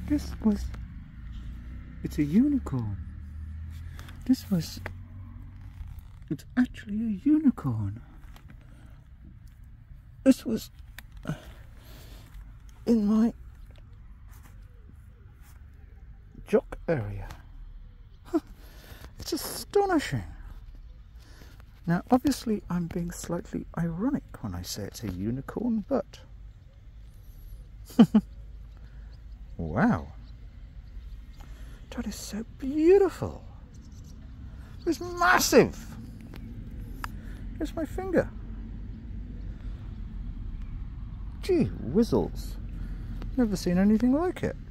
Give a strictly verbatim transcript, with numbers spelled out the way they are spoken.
This was... It's a unicorn. This was... It's actually a unicorn. This was... in my... jock area. It's astonishing. Now, obviously, I'm being slightly ironic when I say it's a unicorn, but... Wow. That is so beautiful. It's massive. Here's my finger. Gee whizzles. Never seen anything like it.